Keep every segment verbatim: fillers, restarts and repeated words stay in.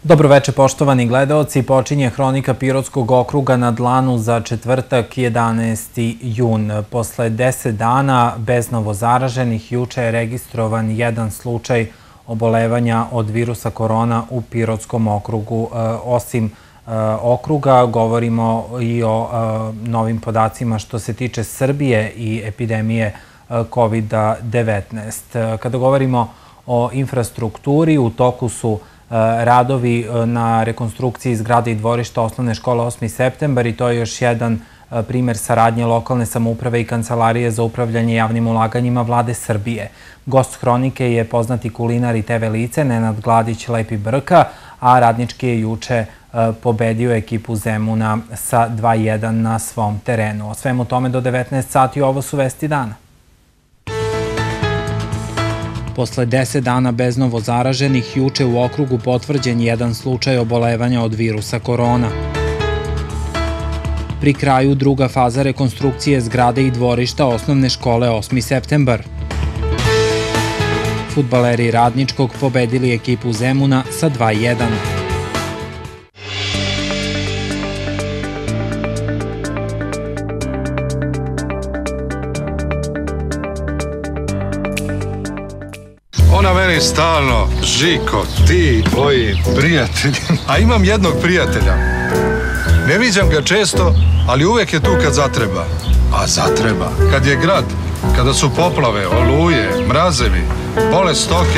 Dobroveče, poštovani gledaoci. Počinje hronika Pirotskog okruga na dlanu za četvrtak jedanaesti jun. Posle deset dana bez novozaraženih juče je registrovan jedan slučaj obolevanja od virusa korona u Pirotskom okrugu. Osim okruga, govorimo i o novim podacima što se tiče Srbije i epidemije kovid devetnaest. Kada govorimo o infrastrukturi, u toku su radovi na rekonstrukciji zgrade i dvorišta osnovne škole osmi septembar i to je još jedan primer saradnje lokalne samouprave i Kancelarije za upravljanje javnim ulaganjima Vlade Srbije. Gost hronike je poznati kulinar i te ve lice Nenad Gladić Lepi Brka, a Radnički je juče pobedio ekipu Zemuna sa dva jedan na svom terenu. O svemu tome do devetnaest sati, ovo su vesti dana. Posle deset dana bez novozaraženih, juče u okrugu potvrđen jedan slučaj obolevanja od virusa korona. Pri kraju druga faza rekonstrukcije zgrade i dvorišta osnovne škole osmi septembar. Fudbaleri Radničkog pobedili ekipu Zemuna sa dva jedan. Ona meni stalno, Žiko, ti, tvoji prijatelji. A imam jednog prijatelja. Ne viđam ga često, ali uvek je tu kad zatreba. A zatreba. Kad je grad, kada su poplave, oluje, mrazevi, bole stoke.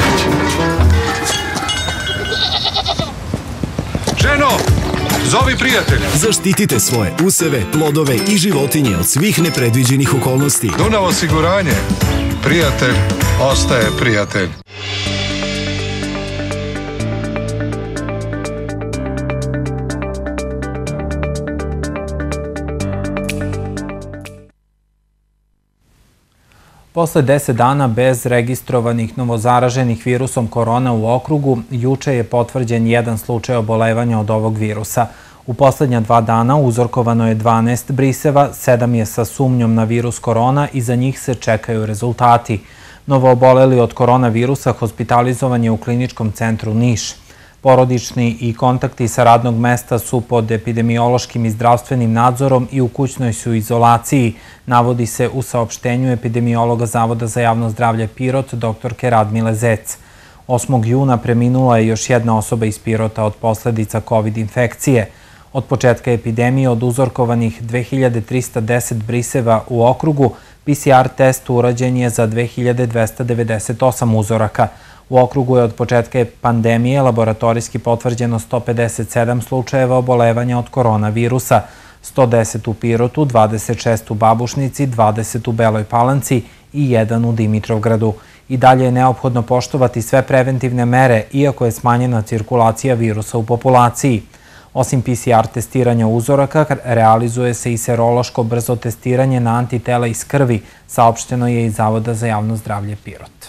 Ženo, zovi prijatelja. Zaštitite svoje useve, plodove i životinje od svih nepredviđenih okolnosti. Dunav osiguranje. Prijatelj ostaje prijatelj. Posle deset dana bez registrovanih novozaraženih virusom korona u okrugu, juče je potvrđen jedan slučaj obolevanja od ovog virusa. U poslednja dva dana uzorkovano je dvanaest briseva, sedam je sa sumnjom na virus korona i za njih se čekaju rezultati. Novooboleli od koronavirusa hospitalizovan je u Kliničkom centru Niš. Porodični i kontakti sa radnog mesta su pod epidemiološkim i zdravstvenim nadzorom i u kućnoj su izolaciji, navodi se u saopštenju epidemiologa Zavoda za javno zdravlje Pirot, doktorke Radmile Zec. osmog juna preminula je još jedna osoba iz Pirota od posledica kovid infekcije. Od početka epidemije od uzorkovanih dve hiljade trista deset briseva u okrugu, pe ce er test urađen je za dve hiljade dvesta devedeset osam uzoraka. U okrugu je od početka pandemije laboratorijski potvrđeno sto pedeset sedam slučajeva obolevanja od koronavirusa, sto deset u Pirotu, dvadeset šest u Babušnici, dvadeset u Beloj Palanci i jedan u Dimitrovgradu. I dalje je neophodno poštovati sve preventivne mere, iako je smanjena cirkulacija virusa u populaciji. Osim pe ce er testiranja uzoraka, realizuje se i serološko brzo testiranje na antitela iz krvi, saopšteno je iz Zavoda za javno zdravlje Pirot.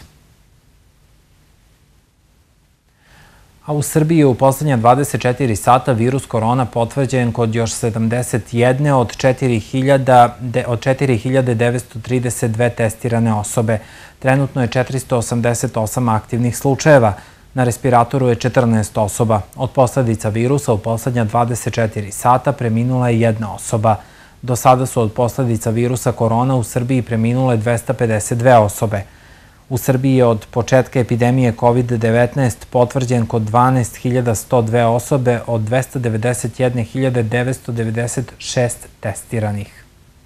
A u Srbiji je u poslednja dvadeset četiri sata virus korona potvrđen kod još sedamdeset jedne od četiri hiljade devetsto trideset dve testirane osobe. Trenutno je četiristo osamdeset osam aktivnih slučajeva. Na respiratoru je četrnaest osoba. Od posledica virusa u poslednja dvadeset četiri sata preminula je jedna osoba. Do sada su od posledica virusa korona u Srbiji preminule dvesta pedeset dve osobe. U Srbiji je od početka epidemije kovid devetnaest potvrđen kod dvanaest hiljada sto dve osobe od dvesta devedeset jedne hiljade devetsto devedeset šest testiranih.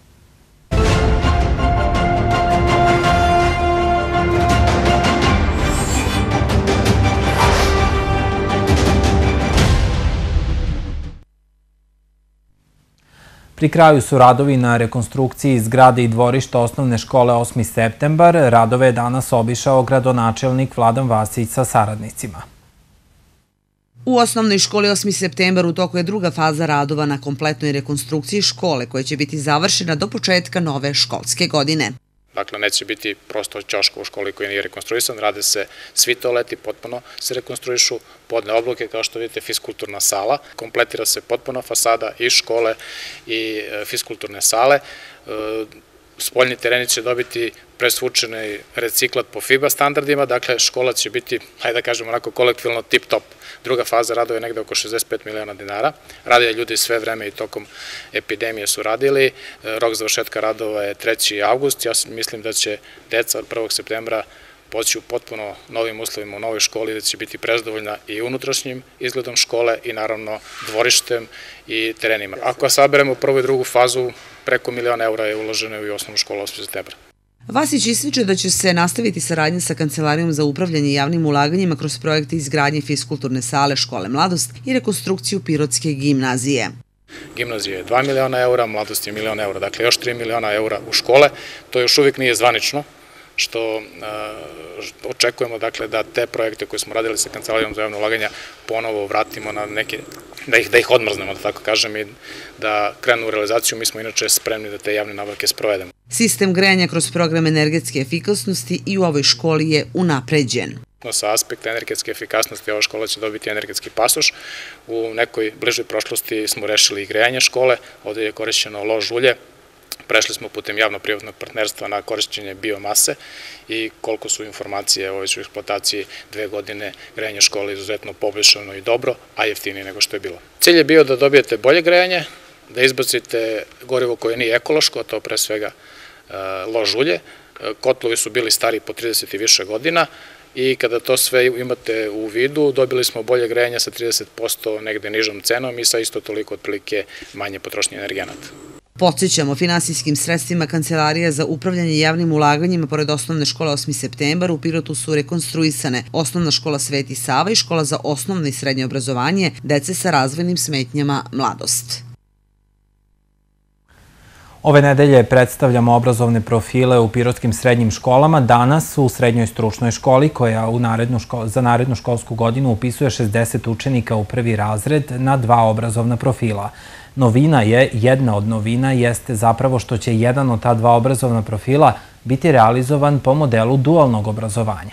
Pri kraju su radovi na rekonstrukciji zgrade i dvorišta osnovne škole osmi septembar. Radove je danas obišao gradonačelnik Vladan Vasić sa saradnicima. U osnovnoj školi osmi septembar u toku je druga faza radova na kompletnoj rekonstrukciji škole koja će biti završena do početka nove školske godine. Dakle, neće biti prosto ćoška u školi koji nije rekonstruisan, rade se svi toaleti, potpuno se rekonstruišu, podne obloke, kao što vidite, fiskulturna sala, kompletira se potpuno fasada i škole i fiskulturne sale. Spoljni tereni će dobiti presvučeni reciklat po FIBA standardima, dakle škola će biti, hajde da kažemo onako kolektivno tip top. Druga faza radova je negde oko šezdeset pet miliona dinara. Radili ljudi sve vreme i tokom epidemije su radili. Rok završetka radova je treći avgust. Ja mislim da će deca od prvog septembra poći u potpuno novim uslovima u novoj školi, da će biti prezadovoljna i unutrašnjim izgledom škole i naravno dvorištem i terenima. Ako saberemo prvu i drugu fazu, preko miliona eura je uloženo u osnovnu školu osmog septembra. Vasić ističe da će se nastaviti saradnja sa Kancelarijom za upravljanje javnim ulaganjima kroz projekte izgradnje fiskulturne sale škole Mladost i rekonstrukciju Pirotske gimnazije. Gimnazija je dva miliona eura, Mladost je milion eura, dakle još tri miliona eura u škole. To još uvijek nije zvanično, što očekujemo dakle da te projekte koje smo radili sa Kancelarijom za javno ulaganja ponovo vratimo na neke, da ih, da ih odmrznemo, da tako kažem, i da krenu u realizaciju. Mi smo inače spremni da te javne nabavke sprovedemo. Sistem grejanja kroz program energetske efikasnosti i u ovoj školi je unapređen. Sa aspekta energetske efikasnosti ova škola će dobiti energetski pasoš. U nekoj bližoj prošlosti smo rešili i grejanje škole, ovde je korišćeno lož ulje. Prešli smo putem javno-privatnog partnerstva na korišćenje biomase i koliko su informacije o većoj eksploataciji dve godine grejanje škole izuzetno poboljšano i dobro, a jeftinije nego što je bilo. Cilj je bio da dobijete bolje grejanje, da izbacite gorivo koje nije ekološko, to pre svega lož ulje. Kotlovi su bili stari po trideset i više godina i kada to sve imate u vidu, dobili smo bolje grejanje sa trideset posto negde nižom cenom i sa isto toliko otprilike manje potrošnje energenata. Podsjećamo, finansijskim sredstvima Kancelarija za upravljanje javnim ulaganjima pored osnovne škole osmi septembar u Pirotu su rekonstruisane osnovna škola Sveti Sava i škola za osnovno i srednje obrazovanje dece sa razvojnim smetnjama Mladost. Ove nedelje predstavljamo obrazovne profile u pirotskim srednjim školama. Danas u srednjoj stručnoj školi koja u narednu škol, za narednu školsku godinu upisuje šezdeset učenika u prvi razred na dva obrazovna profila. Novina je, jedna od novina jeste zapravo što će jedan od ta dva obrazovna profila biti realizovan po modelu dualnog obrazovanja.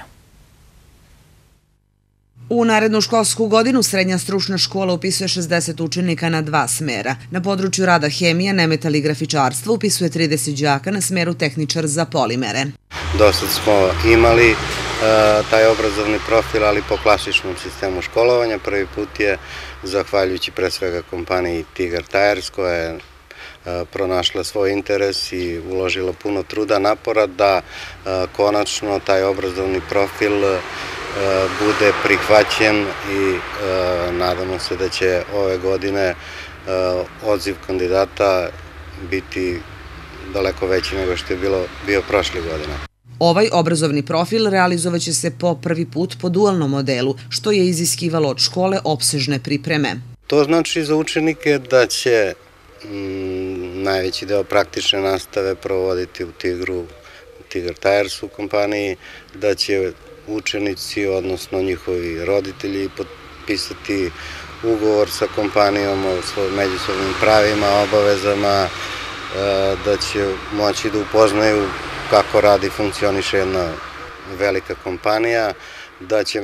U narednu školsku godinu srednja stručna škola upisuje šezdeset učenika na dva smera. Na području rada hemija, nemetal i grafičarstvo upisuje trideset đaka na smeru tehničar za polimere. Dosad smo imali taj obrazovni profil, ali po klasičnom sistemu školovanja. Prvi put je, zahvaljujući pre svega kompaniji Tigar Tires, koja je pronašla svoj interes i uložila puno truda, napora da konačno taj obrazovni profil bude prihvaćen i nadamo se da će ove godine odziv kandidata biti daleko veći nego što je bio prošle godine. Ovaj obrazovni profil realizovaće se po prvi put po dualnom modelu, što je iziskivalo od škole opsežne pripreme. To znači za učenike da će najveći deo praktične nastave provoditi u Tigru, Tigar Tires u kompaniji, da će učenici, odnosno njihovi roditelji, potpisati ugovor sa kompanijom o svojim međusobnim pravima, obavezama, da će moći da upoznaju kako radi i funkcioniše jedna velika kompanija, da će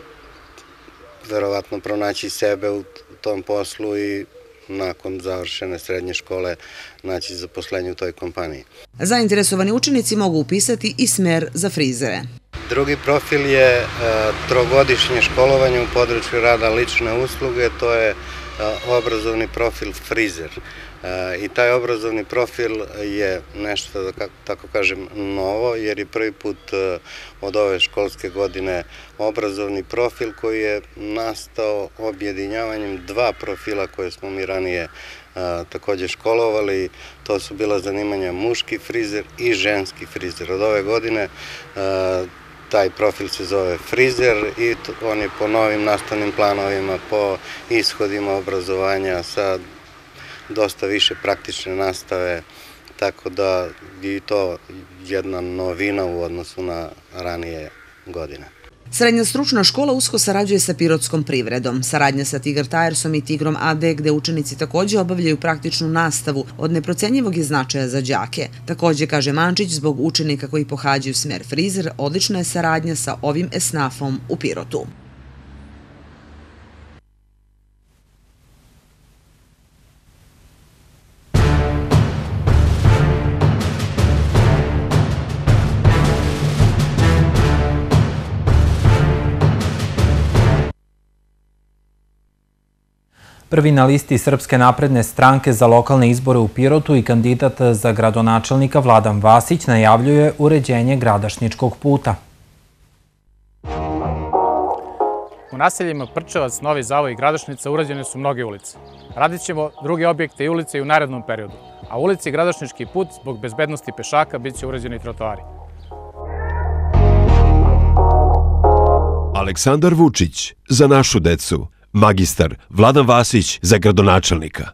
verovatno pronaći sebe u tom poslu i nakon završene srednje škole naći zaposlenje u toj kompaniji. Zainteresovani učenici mogu upisati i smer za frizere. Drugi profil je trogodišnje školovanje u području rada lične usluge, to je obrazovni profil frizer. I taj obrazovni profil je nešto, da tako kažem, novo, jer je prvi put od ove školske godine obrazovni profil koji je nastao objedinjavanjem dva profila koje smo mi ranije takođe školovali. To su bila zanimanja muški frizer i ženski frizer. Od ove godine taj profil se zove frizer i on je po novim nastavnim planovima, po ishodima obrazovanja sa dosta više praktične nastave, tako da je to jedna novina u odnosu na ranije godine. Srednja stručna škola usko sarađuje sa pirotskom privredom. Saradnja sa Tigar Tiresom i Tigrom A D, gde učenici takođe obavljaju praktičnu nastavu, od neprocenjivog je značaja za đake. Takođe, kaže Mančić, zbog učenika koji pohađaju smer frizer, odlična je saradnja sa ovim esnafom u Pirotu. Prvi na listi Srpske napredne stranke za lokalne izbore u Pirotu i kandidat za gradonačelnika Vladan Vasić najavljuje uređenje gradašničkog puta. U naseljima Prčevac, Novi Zavoj i Gradašnica urađene su mnoge ulice. Radit ćemo druge objekte i ulice i u narednom periodu, a u ulici Gradašnički put zbog bezbednosti pešaka bit će urađeni trotoari. Aleksandar Vučić za našu decu, magistar Vladan Vasić za gradonačelnika.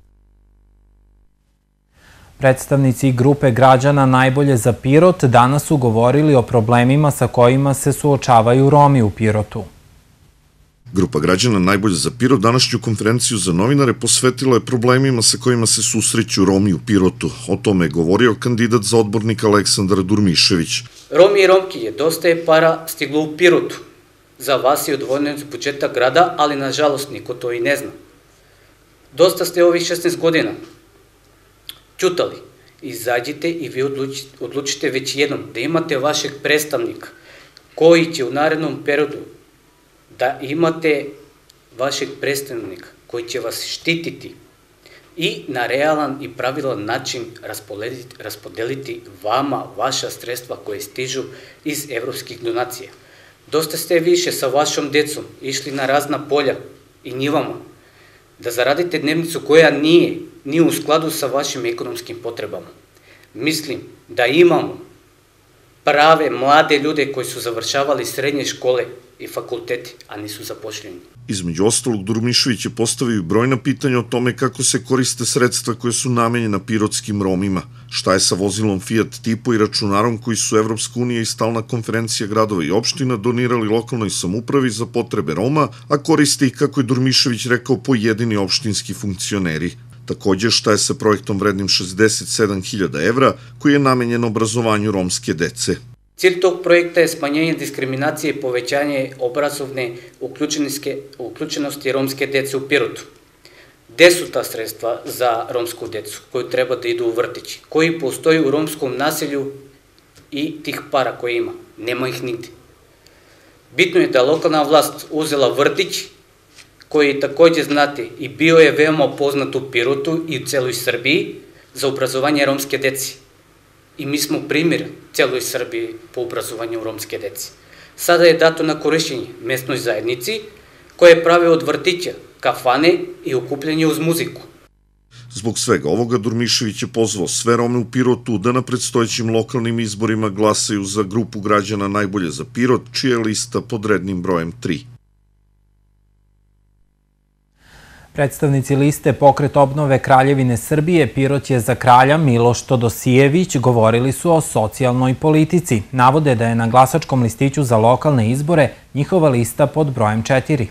Predstavnici grupe građana Najbolje za Pirot danas su govorili o problemima sa kojima se suočavaju Romi u Pirotu. Grupa građana Najbolje za Pirot današnju konferenciju za novinare posvetila je problemima sa kojima se susreću Romi u Pirotu. O tome je govorio kandidat za odbornika Aleksandar Durmišević. Romi i Romki je dosta je para stiglo u Pirotu. Za vas je odvojeno iz budžeta grada, ali nažalost niko to i ne zna. Dosta ste ovih šesnaest godina čutali. Izađite i vi odlučite već jednom da imate vašeg predstavnika koji će u narednom periodu da imate vašeg predstavnika koji će vas štititi i na realan i pravilan način raspodeliti vama vaša sredstva koje stižu iz evropskih donacija. Dosta ste više sa vašom decom išli na razna polja i njivama da zaradite dnevnicu koja nije ni u skladu sa vašim ekonomskim potrebama. Mislim da imamo prave mlade ljude koji su završavali srednje škole i fakulteti, a nisu zapošljeni. Između ostalog, Durmišević je postavio brojna pitanja o tome kako se koriste sredstva koje su namenjena pirotskim Romima, šta je sa vozilom Fiat Tipo i računarom koji su Evropska unija i stalna konferencija gradova i opština donirali lokalnoj samoupravi za potrebe Roma, a koriste ih, kako je Durmišević rekao, pojedini opštinski funkcioneri. Također, šta je sa projektom vrednim šezdeset sedam hiljada evra koji je namenjen obrazovanju romske dece. Cilj tog projekta je smanjenje diskriminacije i povećanje obrazovne uključenosti romske dece u Pirotu. Gde su ta sredstva za romsku decu koju treba da idu u vrtići, koji postoji u romskom naselju i tih para koje ima? Nema ih nigde. Bitno je da lokalna vlast uzela vrtić koji takođe znate i bio je veoma poznat u Pirotu i u celoj Srbiji za obrazovanje romske dece. I mi smo primjer celoj Srbiji po obrazovanju romske dece. Sada je dato na korišćenje mesnoj zajednici koje prave od vrtića, kafane i okupljanje uz muziku. Zbog svega ovoga, Durmišević je pozvao sve Rome u Pirotu da na predstojećim lokalnim izborima glasaju za grupu građana Najbolje za Pirot, čija je lista pod rednim brojem tri. Predstavnici liste Pokret obnove Kraljevine Srbije Pirot je za kralja Miloš Todosijević govorili su o socijalnoj politici. Navode da je na glasačkom listiću za lokalne izbore njihova lista pod brojem četiri.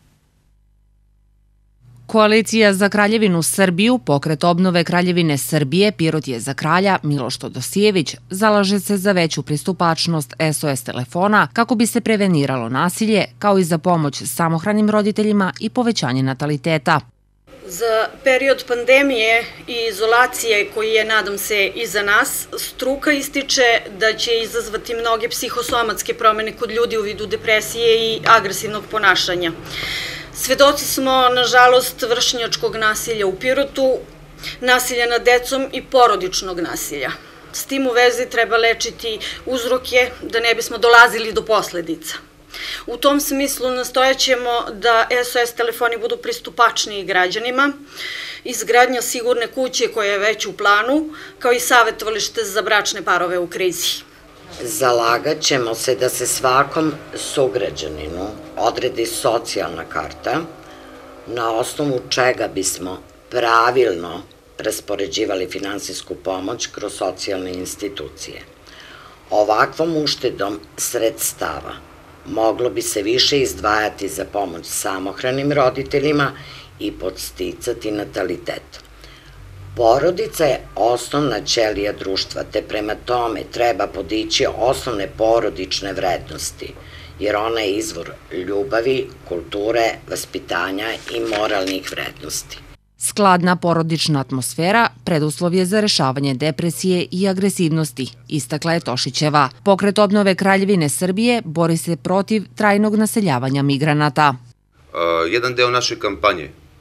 Koalicija za Kraljevinu Srbiju, Pokret obnove Kraljevine Srbije, Pirot je za kralja Miloš Todosijević, zalaže se za veću pristupačnost S O S telefona kako bi se preveniralo nasilje, kao i za pomoć samohranim roditeljima i povećanje nataliteta. Za period pandemije i izolacije koji je, nadam se, iza nas, struka ističe da će izazvati mnoge psihosomatske promene kod ljudi u vidu depresije i agresivnog ponašanja. Svedoci smo, nažalost, vršnjačkog nasilja u Pirotu, nasilja nad decom i porodičnog nasilja. S tim u vezi treba lečiti uzroke da ne bismo dolazili do posledica. U tom smislu nastojaćemo da S O S telefoni budu pristupačniji građanima, izgradnja sigurne kuće koja je već u planu, kao i savjetovalište za bračne parove u krizi. Zalagat ćemo se da se svakom sugrađaninu odredi socijalna karta na osnovu čega bismo pravilno raspoređivali finansijsku pomoć kroz socijalne institucije. Ovakvom uštedom sredstava moglo bi se više izdvajati za pomoć samohranim roditeljima i podsticati natalitet. Porodica je osnovna ćelija društva, te prema tome treba podići osnovne porodične vrednosti, jer ona je izvor ljubavi, kulture, vaspitanja i moralnih vrednosti. Skladna porodična atmosfera preduslov je za rešavanje depresije i agresivnosti, istakla je Tošićeva. Pokret obnove Kraljevine Srbije bori se protiv trajnog naseljavanja migranata. Jedan deo naše kampanje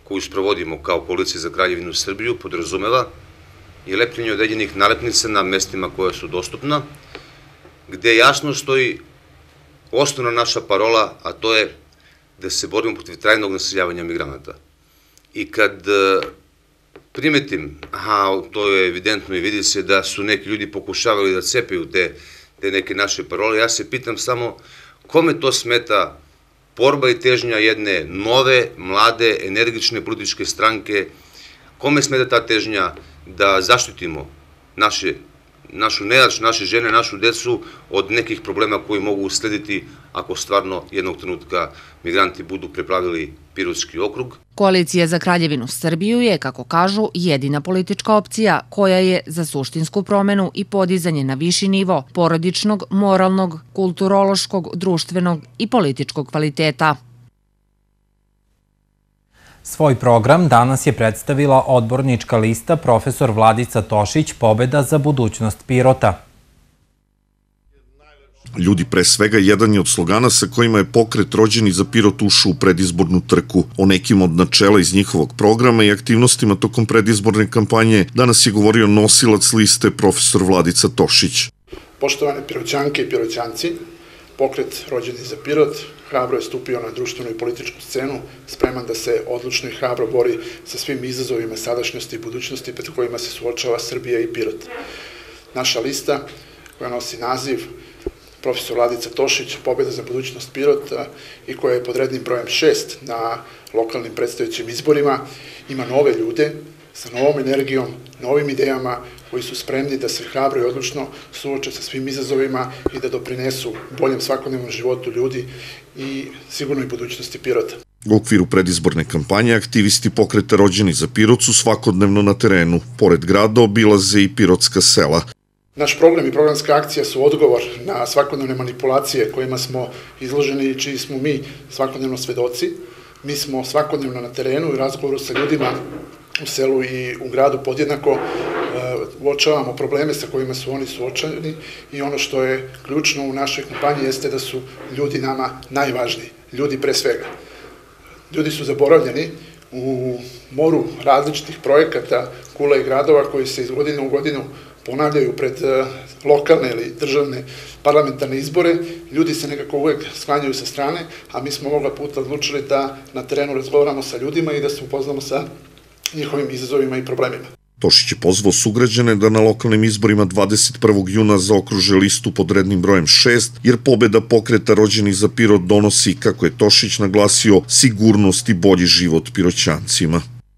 koju sprovodimo kao Koalicija za Kraljevinu Srbiju podrazumeva i lepljenje određenih nalepnica na mestima koja su dostupna, gde jasno stoji osnovna naša parola, a to je da se borimo protiv trajnog naseljavanja migranata. I kad primetim, aha, to je evidentno i vidi se da su neki ljudi pokušavali da cepaju te, te neke naše parole, ja se pitam samo kome to smeta borba i težnja jedne nove, mlade, energične političke stranke, kome smeta ta težnja da zaštitimo naše, našu nejač, naše žene, našu decu od nekih problema koji mogu uslediti ako stvarno jednog trenutka migranti budu preplavili Pirotski okrug. Koalicija za Kraljevinu Srbiju je, kako kažu, jedina politička opcija koja je za suštinsku promenu i podizanje na viši nivo porodičnog, moralnog, kulturološkog, društvenog i političkog kvaliteta. Svoj program danas je predstavila odbornička lista profesor Vladica Tošić Pobeda za budućnost Pirota. Ljudi pre svega jedan je od slogana sa kojima je pokret Rođeni za Pirot ušao u predizbornu trku. O nekim od načela iz njihovog programa i aktivnostima tokom predizborne kampanje danas je govorio nosilac liste profesor Vladica Tošić. Poštovane Piroćanke i Piroćanci, pokret Rođeni za Pirot hrabro je stupio na društvenu i političku scenu, spreman da se odlučno i hrabro bori sa svim izazovima sadašnjosti i budućnosti pred kojima se suočava Srbija i Pirot. Naša lista, koja nosi naziv profesor Vladica Tošić, Pobeda za budućnost Pirota i koja je pod rednim brojem šest na lokalnim predstojećim izborima, ima nove ljude sa novom energijom, novim idejama koji su spremni da se hrabro i odlučno suoče sa svim izazovima i da doprinesu boljem svakodnevnom životu ljudi i sigurnoj budućnosti Pirota. U okviru predizborne kampanje aktivisti pokreta Rođeni za Pirot su svakodnevno na terenu. Pored grada obilaze i pirotska sela. Naš program i programska akcija su odgovor na svakodnevne manipulacije kojima smo izloženi i čiji smo mi svakodnevno svedoci. Mi smo svakodnevno na terenu i razgovoru sa ljudima u selu i u gradu podjednako uočavamo probleme sa kojima su oni suočeni i ono što je ključno u našoj kampanji jeste da su ljudi nama najvažniji, ljudi pre svega. Ljudi su zaboravljeni u moru različitih projekata, kula i gradova koji se iz godine u godinu ponavljaju pred lokalne ili državne parlamentarne izbore, ljudi se nekako uvek sklanjaju sa strane, a mi smo ovoga puta odlučili da na terenu razgovaramo sa ljudima i da se upoznamo sa njihovim izazovima i problemima. Tošić je pozvao sugrađane da na lokalnim izborima dvadeset prvog juna zaokruže listu pod rednim brojem šest, jer pobeda pokreta Rođeni za Pirot donosi, kako je Tošić naglasio, sigurnost i bolji život Piroćancima.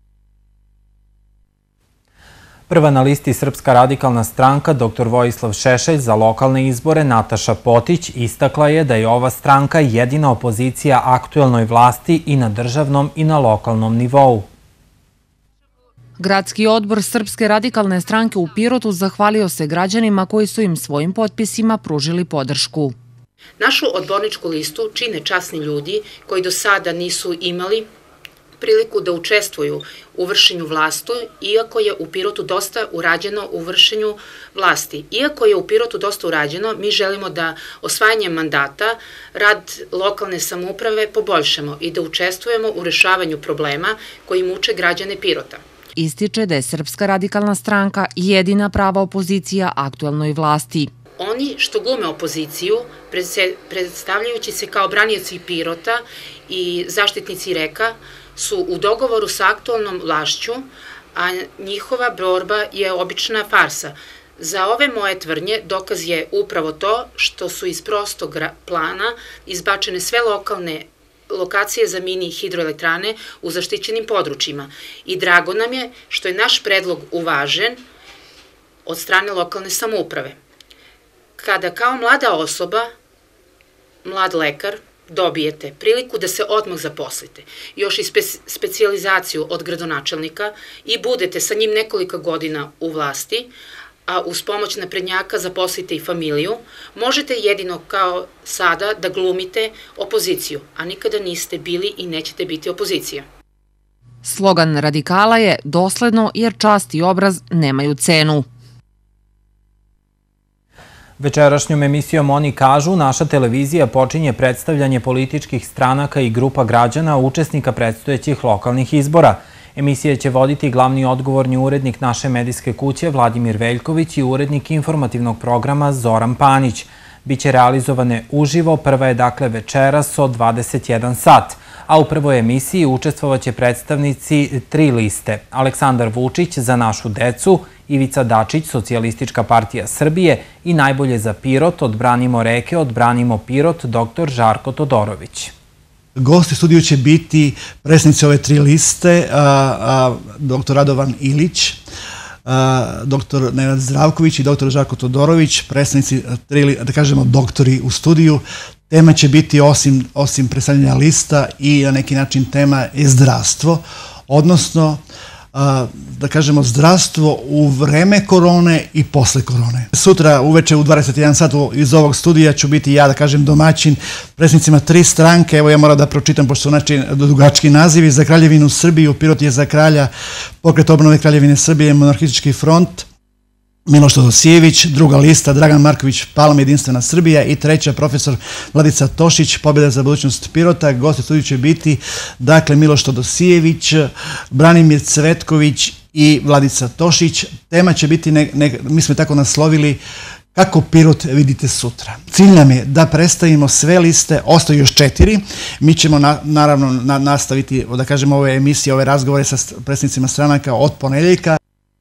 Prva na listi Srpska radikalna stranka, doktor Vojislav Šešelj, za lokalne izbore Nataša Potić istakla je da je ova stranka jedina opozicija aktuelnoj vlasti i na državnom i na lokalnom nivou. Gradski odbor Srpske radikalne stranke u Pirotu zahvalio se građanima koji su im svojim potpisima pružili podršku. Našu odborničku listu čine časni ljudi koji do sada nisu imali priliku da učestvuju u vršenju vlasti, iako je u Pirotu dosta urađeno u vršenju vlasti. Iako je u Pirotu dosta urađeno, mi želimo da osvajanjem mandata rad lokalne samouprave poboljšamo i da učestvujemo u rešavanju problema koji muče građane Pirota. Ističe da je Srpska radikalna stranka jedina prava opozicija aktuelnoj vlasti. Oni što glume opoziciju, predstavljajući se kao branioci Pirota i zaštitnici reka, su u dogovoru sa aktualnom vlašću, a njihova borba je obična farsa. Za ove moje tvrdnje dokaz je upravo to što su iz prostog plana izbačene sve lokalne lokacije za mini hidroelektrane u zaštićenim područjima. I drago nam je što je naš predlog uvažen od strane lokalne samouprave. Kada kao mlada osoba, mlad lekar, dobijete priliku da se odmah zaposlite, još i specijalizaciju od gradonačelnika i budete sa njim nekoliko godina u vlasti, a uz pomoć naprednjaka zaposlite i familiju, možete jedino kao sada da glumite opoziciju, a nikada niste bili i nećete biti opozicija. Slogan radikala je dosledno jer čast i obraz nemaju cenu. Večerašnjom emisijom Oni kažu, naša televizija počinje predstavljanje političkih stranaka i grupa građana učesnika predstojećih lokalnih izbora. Emisija će voditi glavni odgovorni urednik naše medijske kuće Vladimir Veljković i urednik informativnog programa Zoran Panić. Biće realizovane uživo, prva je dakle večeras od dvadeset jedan sat, a u prvoj emisiji učestvovaće predstavnici tri liste: Aleksandar Vučić za našu decu, Ivica Dačić, Socijalistička partija Srbije i Najbolje za Pirot, Odbranimo reke, Odbranimo Pirot, doktor Žarko Todorović. Gosti studiju će biti predstavnici ove tri liste, doktor Radovan Ilić, doktor Nenad Zdravković i doktor Žarko Todorović, predstavnici, da kažemo doktori u studiju. Tema će biti, osim, osim predstavljanja lista, i na neki način tema je zdravstvo, odnosno da kažemo zdravstvo u vreme korone i posle korone. Sutra uveče u dvadeset jedan sat iz ovog studija ću biti ja, da kažem, domaćin predstavnicima tri stranke. Evo, ja moram da pročitam, pošto su znači dugački nazivi: Za Kraljevinu Srbiju, Pirot je za kralja, Pokret obnove Kraljevine Srbije, Monarhistički front, Miloš Todosijević, druga lista Dragan Marković Palma, Jedinstvena Srbija, i treća profesor Vladica Tošić, Pobjeda za budućnost Pirota. Gosti studiju će biti, dakle, Miloš Todosijević, Branimir Cvetković i Vladica Tošić. Tema će biti, ne, ne, mi smo tako naslovili, kako Pirot vidite sutra. Cilj nam je da predstavimo sve liste, ostaju još četiri. Mi ćemo na, naravno na, nastaviti, da kažemo, ove emisije, ove razgovore sa predstavnicima stranaka od ponedeljka.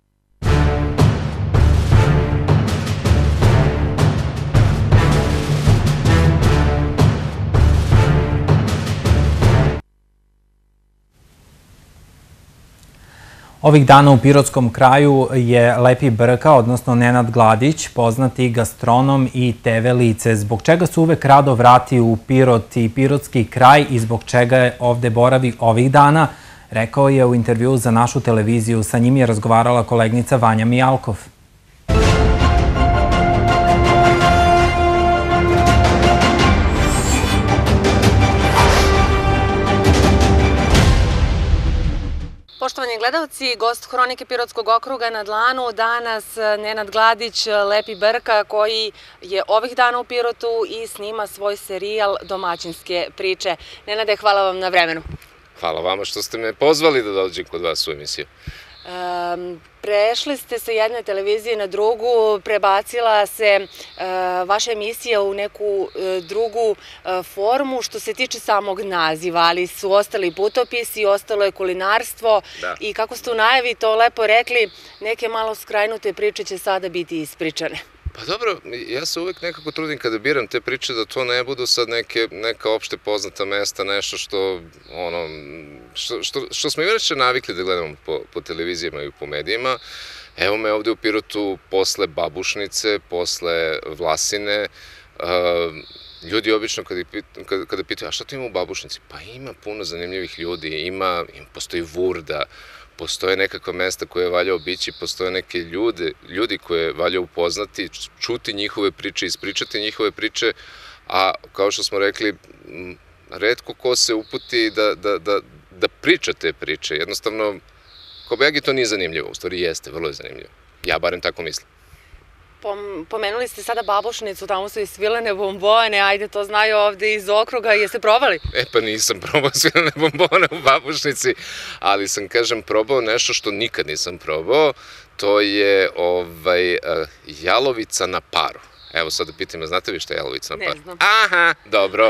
Ovih dana u pirotskom kraju je Lepi Brka, odnosno Nenad Gladić, poznati gastronom i te ve lice. Zbog čega se uvek rado vrati u Pirot i pirotski kraj i zbog čega je ovde boravi ovih dana, rekao je u intervjuu za našu televiziju. Sa njim je razgovarala kolegnica Vanja Mijalkov. Poštovani gledalci, gost Hronike Pirotskog okruga na dlanu, danas Nenad Gladić, Lepi Brka, koji je ovih dana u Pirotu i snima svoj serijal Domaćinske priče. Nenade, hvala vam na vremenu. Hvala vama što ste me pozvali da dođem kod vas u emisiju. Um, prešli ste sa jedne televizije na drugu, prebacila se uh, vaša emisija u neku uh, drugu uh, formu što se tiče samog naziva, ali su ostali putopisi, ostalo je kulinarstvo. Da. I kako ste u najavi to lepo rekli, neke malo skrajnute priče će sada biti ispričane. Pa dobro, ja se uvek nekako trudim kada biram te priče da to ne budu sad neke, neka opšte poznata mesta, nešto što, ono, što, što, što smo i vreće navikli da gledamo po, po televizijama i po medijima. Evo me ovde u Pirotu posle Babušnice, posle Vlasine. Uh, ljudi obično kada, kada, kada pitaju, a šta to ima u Babušnici? Pa ima puno zanimljivih ljudi, ima, ima postoji Vurda, postoje nekakva mesta koje je valja obići, postoje neke ljude, ljudi koje je valja upoznati, čuti njihove priče, ispričati njihove priče, a kao što smo rekli, retko ko se uputi da, da, da, da priča te priče. Jednostavno, Kobajagi to nije zanimljivo, u stvari jeste, vrlo je zanimljivo. Ja barem tako mislim. Pomenuli ste sada Babušnicu, tamo su i svilene bombone, ajde, to znaju ovde iz okruga, jeste probali? E pa nisam probao svilene bombone u Babušnici, ali sam, kažem, probao nešto što nikad nisam probao, to je ovaj, jalovica na paru. Evo sad da pitam, znate vi šta je jalovica na paru? Ne znam. Aha, dobro.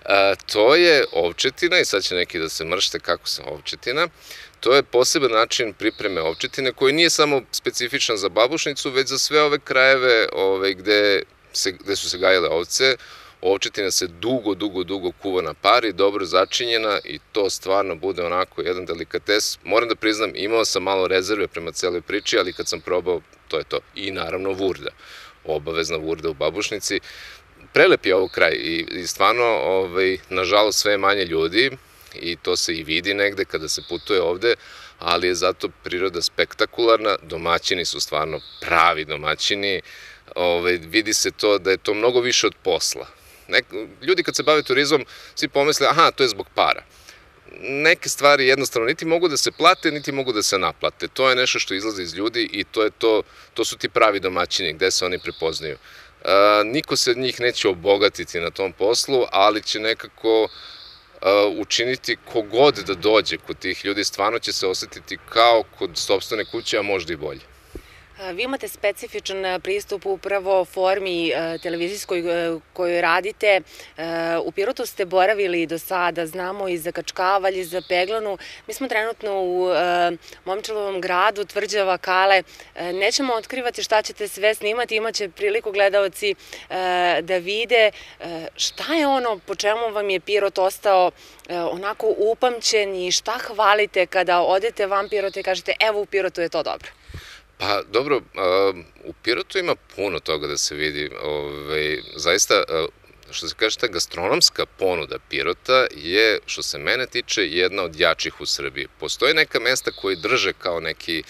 To je ovčetina i sad će neki da se mršte kako se ovčetina. To je poseban način pripreme ovčetine koji nije samo specifičan za Babušnicu, već za sve ove krajeve ove, gde, se, gde su se gajile ovce. Ovčetina se dugo, dugo, dugo kuva na pari, dobro začinjena i to stvarno bude onako jedan delikates. Moram da priznam, imao sam malo rezerve prema celoj priči, ali kad sam probao, to je to. I naravno Vurda, obavezna Vurda u Babušnici. Prelep je ovo kraj i, i stvarno, ovaj, nažalost, sve je manje ljudi, i to se i vidi negde kada se putuje ovde, ali je zato priroda spektakularna, domaćini su stvarno pravi domaćini, ove, vidi se to da je to mnogo više od posla. Nek, ljudi kad se bave turizmom, svi pomisle, aha, to je zbog para. neke stvari jednostavno niti mogu da se plate, niti mogu da se naplate. To je nešto što izlazi iz ljudi i to je to, to su ti pravi domaćini gde se oni prepoznaju. Niko se od njih neće obogatiti na tom poslu, ali će nekako učiniti kogod da dođe kod tih ljudi, stvarno će se osetiti kao kod sopstvene kuće, a možda i bolje. Vi imate specifičan pristup upravo formi televizijskoj koju radite. U Pirotu ste boravili do sada, znamo i za Kačkavalj, i za Peglanu. Mi smo trenutno u Momčilovom gradu, Tvrđava, Kale. Nećemo otkrivati šta ćete sve snimati, imaće priliku gledaoci da vide. Šta je ono po čemu vam je Pirot ostao onako upamćen i šta hvalite kada odete van Pirota i kažete evo u Pirotu je to dobro? Pa dobro, u Pirotu ima puno toga da se vidi. Zaista, što se kaže, ta gastronomska ponuda Pirota je, što se mene tiče, jedna od jačih u Srbiji. Postoje neka mesta koji drže kao neki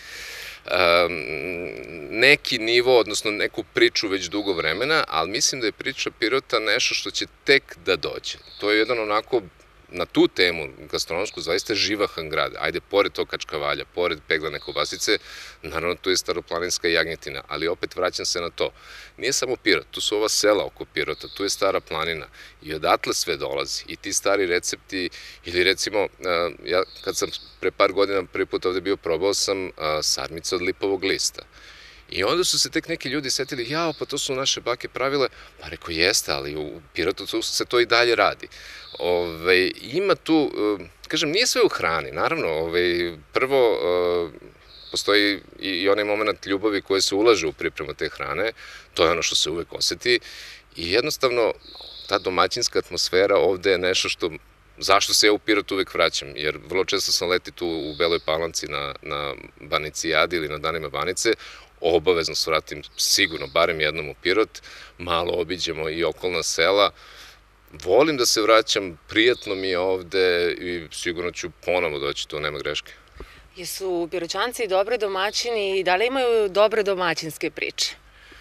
neki nivo, odnosno neku priču već dugo vremena, ali mislim da je priča Pirota nešto što će tek da dođe. To je jedan onako, na tu temu gastronomsku, zaista živahan grad. Ajde, pored tog Kačkavalja, pored Peglane kobasice, naravno tu je Staroplaninska Jagnjetina, ali opet vraćam se na to. Nije samo Pirot, tu su ova sela oko Pirota, tu je Stara planina i odatle sve dolazi. I ti stari recepti, ili recimo, ja kad sam pre par godina prvi put ovde bio, probao sam sarmice od lipovog lista. I onda su se tek neki ljudi setili, jao, pa to su naše bake pravile, pa rekao jeste, ali u Pirotu se to i dalje radi. Ima tu, kažem, nije sve u hrani, naravno, prvo postoji i onaj moment ljubavi koje se ulaže u pripremu te hrane, to je ono što se uvek oseti i jednostavno ta domaćinska atmosfera ovde je nešto što, zašto se ja u Pirot uvek vraćam, jer vrlo često sam leti tu u Beloj Palanci na Banicijadi ili na danima Banice, obavezno se vratim sigurno, barem jednom u Pirot, malo obiđemo i okolna sela. Volim da se vraćam, prijatno mi je ovde i sigurno ću ponovo doći, tu nema greške. Jesu Piroćanci dobre domaćini i da li imaju dobre domaćinske priče?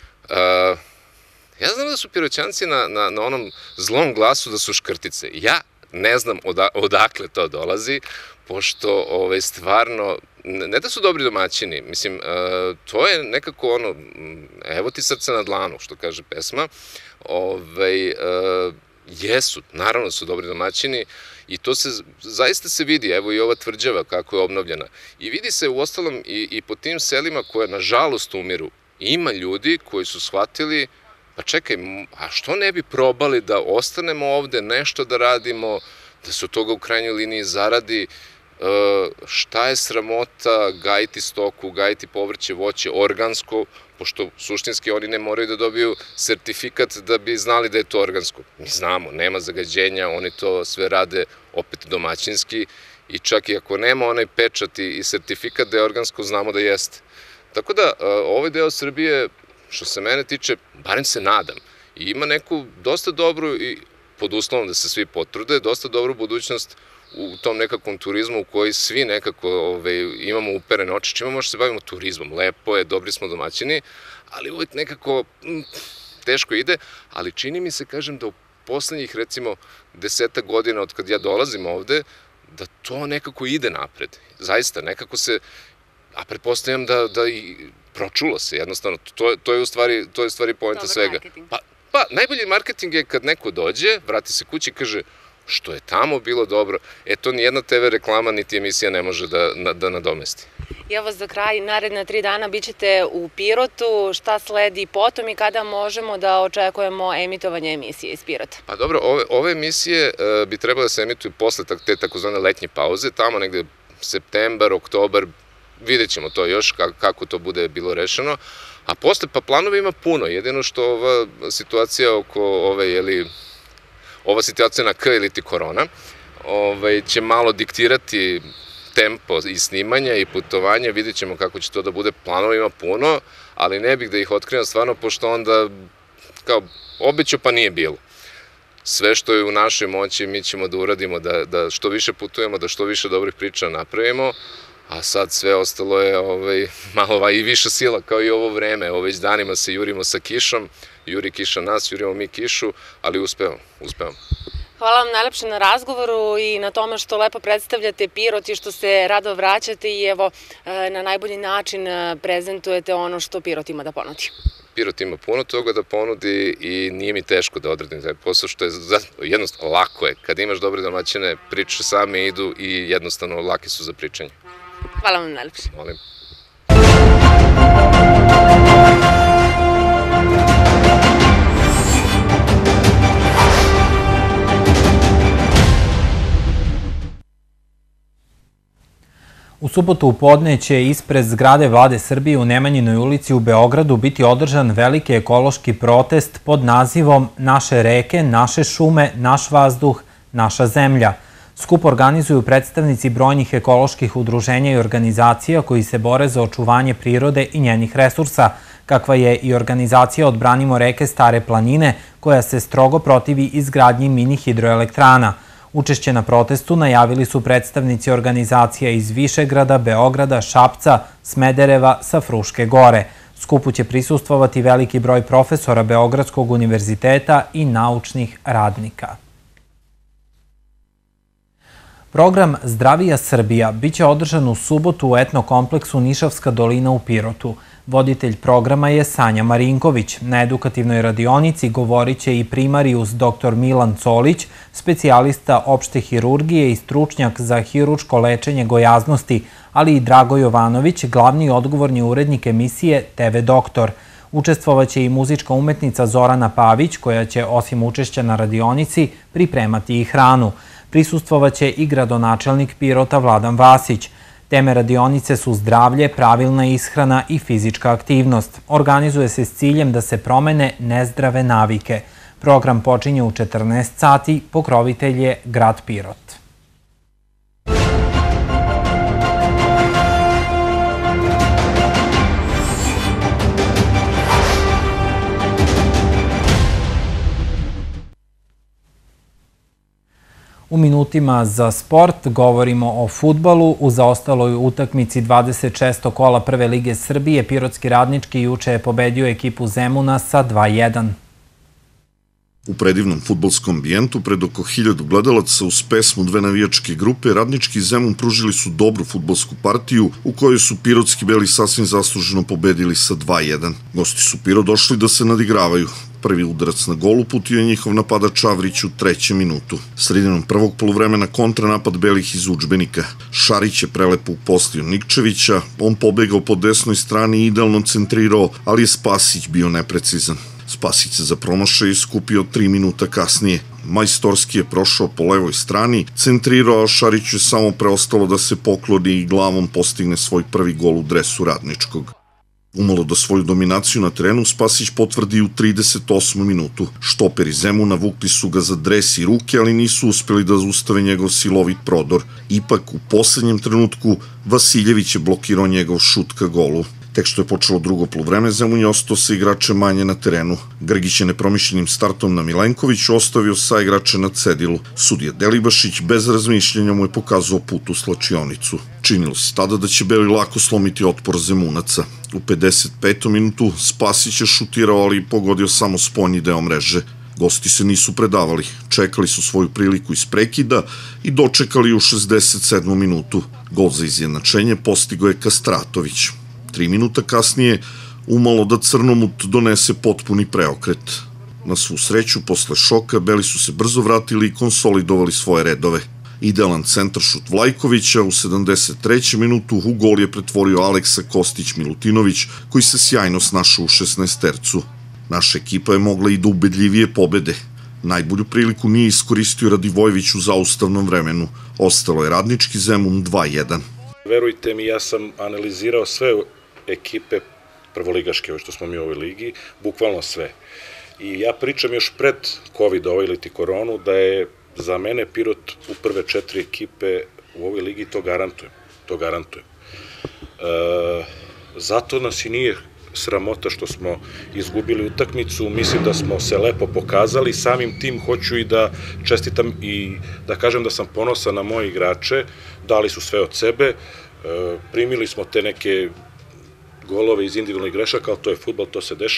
Ja znam da su Piroćanci na onom zlom glasu da su škrtice. Ja ne znam odakle to dolazi, pošto stvarno, ne da su dobri domaćini, mislim, to je nekako ono, evo ti srce na dlanu, što kaže pesma, jesu, naravno su dobri domaćini i to se, zaista se vidi, evo i ova Tvrđava kako je obnovljena i vidi se u ostalom i po tim selima koje nažalost umiru, ima ljudi koji su shvatili, pa čekaj, a što ne bi probali da ostanemo ovde, nešto da radimo, da se od toga u krajnjoj liniji zaradi, šta je sramota gajiti stoku, gajiti povrće, voće, organsko, pošto suštinski oni ne moraju da dobiju sertifikat da bi znali da je to organsko. Mi znamo, nema zagađenja, oni to sve rade opet domaćinski i čak i ako nema onaj pečat i sertifikat da je organsko, znamo da jeste. Tako da, ovaj deo Srbije, što se mene tiče, barem se nadam, ima neku dosta dobru i pod uslovom da se svi potrude, dosta dobru budućnost u tom nekakvom turizmu u koji svi nekako imamo uperene oči, čime možda se bavimo turizmom, lepo je, dobri smo domaćini, ali uvijek nekako teško ide, ali čini mi se, kažem, da u poslednjih recimo deseta godina od kad ja dolazim ovde, da to nekako ide napred, zaista, nekako se, a pretpostavljam da i pročulo se, jednostavno, to je u stvari poenta svega. Pa, najbolji marketing je kad neko dođe, vrati se kući i kaže što je tamo bilo dobro, e to nijedna te ve reklama niti emisija ne može da nadomesti. I evo za kraj, naredna tri dana bit ćete u Pirotu, šta sledi potom i kada možemo da očekujemo emitovanje emisije iz Pirota? Pa dobro, ove emisije bi trebalo da se emituju posle te takozvane letnje pauze, tamo negde septembar, oktobar, vidjet ćemo to još kako to bude bilo rešeno, a posle pa planova ima puno, jedino što ova situacija oko ove, jeli, ova situacija na K ili ti korona će malo diktirati tempo i snimanja i putovanja, vidjet ćemo kako će to da bude, planova ima puno, ali ne bih da ih otkrivam stvarno, pošto onda kao obećao pa nije bilo. Sve što je u našoj moći mi ćemo da uradimo, da što više putujemo, da što više dobrih priča napravimo, a sad sve ostalo je malo i više sila kao i ovo vreme, evo već danima se jurimo sa kišom, juri kiša nas, jurimo mi kišu, ali uspevamo, uspevamo. Hvala vam najlepše na razgovoru i na tome što lepo predstavljate Pirot i što se rado vraćate i evo na najbolji način prezentujete ono što Pirot ima da ponudi. Pirot ima puno toga da ponudi i nije mi teško da odradim taj posao, što je jednostavno lako je. Kad imaš dobre domaćine, priče same idu i jednostavno laki su za pričanje. Hvala vam najlepše. Molim. U subotu u podne će ispred zgrade Vlade Srbije u Nemanjinoj ulici u Beogradu biti održan veliki ekološki protest pod nazivom Naše reke, naše šume, naš vazduh, naša zemlja. Skup organizuju predstavnici brojnih ekoloških udruženja i organizacija koji se bore za očuvanje prirode i njenih resursa, kakva je i organizacija Odbranimo reke Stare planine, koja se strogo protivi izgradnji mini hidroelektrana. Učešće na protestu najavili su predstavnici organizacija iz Višegrada, Beograda, Šapca, Smedereva, sa Fruške gore. Skupu će prisustvovati veliki broj profesora Beogradskog univerziteta i naučnih radnika. Program Zdravija Srbija biće održan u subotu u etnokompleksu Nišavska dolina u Pirotu. Voditelj programa je Sanja Marinković. Na edukativnoj radionici govorit će i primarijus doktor Milan Colić, specijalista opšte hirurgije i stručnjak za hiručko lečenje gojaznosti, ali i Drago Jovanović, glavni i odgovorni urednik emisije Te Ve Doktor. Učestvovaće i muzička umetnica Zorana Pavić, koja će osim učešća na radionici pripremati i hranu. Prisustvovaće i gradonačelnik Pirota Vladan Vasić. Teme radionice su zdravlje, pravilna ishrana i fizička aktivnost. Organizuje se s ciljem da se promene nezdrave navike. Program počinje u četrnaest sati, pokrovitelj je grad Pirot. U minutima za sport govorimo o fudbalu. U zaostaloj utakmici dvadeset šestog kola Prve lige Srbije Pirotski Radnički juče je pobedio ekipu Zemuna sa dva jedan. U predivnom fudbalskom ambijentu pred oko hiljadu gledalaca uz pesmu dve navijačke grupe Radnički i Zemun pružili su dobru fudbalsku partiju u kojoj su pirotski beli sasvim zasluženo pobedili sa dva jedan. Gosti su Pirot došli da se nadigravaju. Prvi udarac na gol uputio je njihov napadač Avrić u trećem minutu. Sredinom prvog poluvremena kontranapad belih iz udžbenika. Šarić je prelepo upostio Nikčevića, on pobegao po desnoj strani i idealno centrirao, ali je Spasić bio neprecizan. Spasić se za promašaj iskupio tri minuta kasnije. Majstorski je prošao po levoj strani, centrirao, a Šariću je samo preostalo da se pokloni i glavom postigne svoj prvi gol u dresu Radničkog. Umalo da svoju dominaciju na terenu Spasić potvrdi u trideset osmom minutu. Štoperi Zemuna vukli su ga za dres i ruke, ali nisu uspeli da zaustave njegov silovit prodor. Ipak, u poslednjem trenutku, Vasiljević je blokirao njegov šut ka golu. Tek što je počelo drugo poluvreme, Zemun je ostao sa igrače manje na terenu. Grgić je nepromišljenim startom na Milenkoviću ostavio sa igrače na cedilu. Sudija Delibašić bez razmišljenja mu je pokazao put u slačionicu. Činilo se tada da će beli lako slomiti otpor Zemunaca. U pedeset petom minutu Spasić je šutirao, ali pogodio samo spoljni deo mreže. Gosti se nisu predavali, čekali su svoju priliku iz prekida i dočekali u šezdeset sedmom minutu. Gol za izjednačenje postigao je Kastratović. Tri minuta kasnije umalo da Crnomut donese potpuni preokret. Na svu sreću, posle šoka, beli su se brzo vratili i konsolidovali svoje redove. Idealan centaršut Vlajkovića u sedamdeset trećem minutu u gol je pretvorio Aleksa Kostić-Milutinović, koji se sjajno snašao u šesnaestercu. Naša ekipa je mogla i do ubedljivije pobede. Najbolju priliku nije iskoristio Radivojević u zaustavnom vremenu. Ostalo je Radnički Zemun dva jedan. Verujte mi, ja sam analizirao sve ekipe prvoligaške, što smo mi u ovoj ligi, bukvalno sve. I ja pričam još pred COVID ovaj ili ti koronu, da je za mene Pirot u prve četiri ekipe u ovoj ligi, to garantujem. To garantujem. E, zato nas i nije sramota što smo izgubili utakmicu, mislim da smo se lepo pokazali, samim tim hoću i da čestitam i da kažem da sam ponosan na moje igrače, dali su sve od sebe, e, primili smo te neke golove iz individualnih grešaka, ali to je fudbal, to se dešava,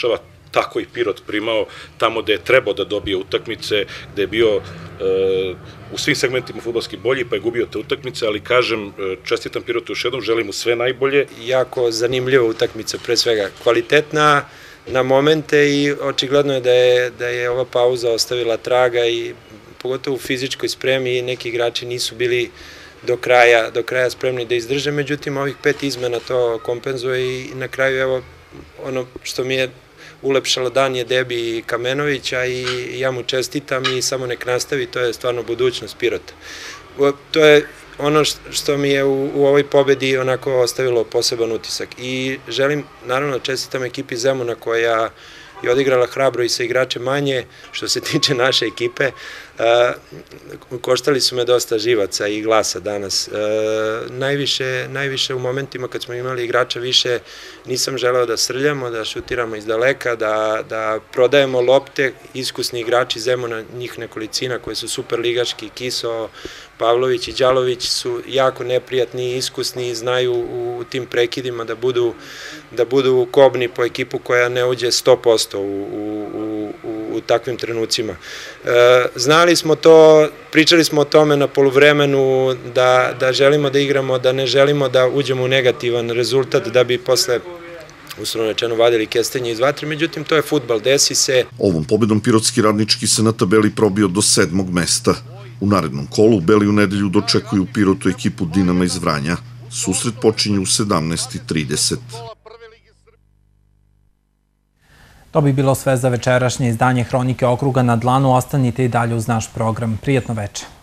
tako i Pirot primao tamo gde je trebao da dobije utakmice, gde je bio u svim segmentima fudbalski bolji, pa je gubio te utakmice, ali kažem, čestitam Pirotu još jednom, želim mu sve najbolje. Jako zanimljiva utakmica, pre svega kvalitetna na momente i očigledno je da je, da je ova pauza ostavila traga i pogotovo u fizičkoj spremi neki igrači nisu bili do kraja, do kraja spremni da izdrže, međutim ovih pet izmena to kompenzuje i na kraju evo ono što mi je ulepšalo dan je debi Kamenovića i ja mu čestitam i samo nek nastavi, to je stvarno budućnost Pirota. To je ono što mi je u, u ovoj pobedi onako ostavilo poseban utisak i želim naravno čestitam ekipi Zemuna koja je odigrala hrabro i sa igrače manje, što se tiče naše ekipe. Koštali su me dosta živaca i glasa danas. Najviše, najviše u momentima kad smo imali igrača više nisam želeo da srljamo, da šutiramo iz daleka, da, da prodajemo lopte. Iskusni igrači Zemuna, njih nekolicina koji su super ligaški, Kiso, Pavlović i Đalović su jako neprijatni, iskusni i znaju u tim prekidima da budu, da budu kobni po ekipu koja ne uđe sto posto u, u, u, u takvim trenucima. E, znali smo to, pričali smo o tome na poluvremenu da, da želimo da igramo, da ne želimo da uđemo u negativan rezultat da bi posle uslovno rečeno vadili kestenje iz vatre, međutim to je fudbal, desi se. Ovom pobedom Pirotski radnički se na tabeli probio do sedmog mesta. U narednom kolu Beli u nedelju dočekuju Pirotu ekipu Dinama iz Vranja. Susret počinje u sedamnaest i trideset. To bi bilo sve za večerašnje izdanje Hronike okruga na dlanu. Ostanite i dalje uz naš program. Prijetno veče.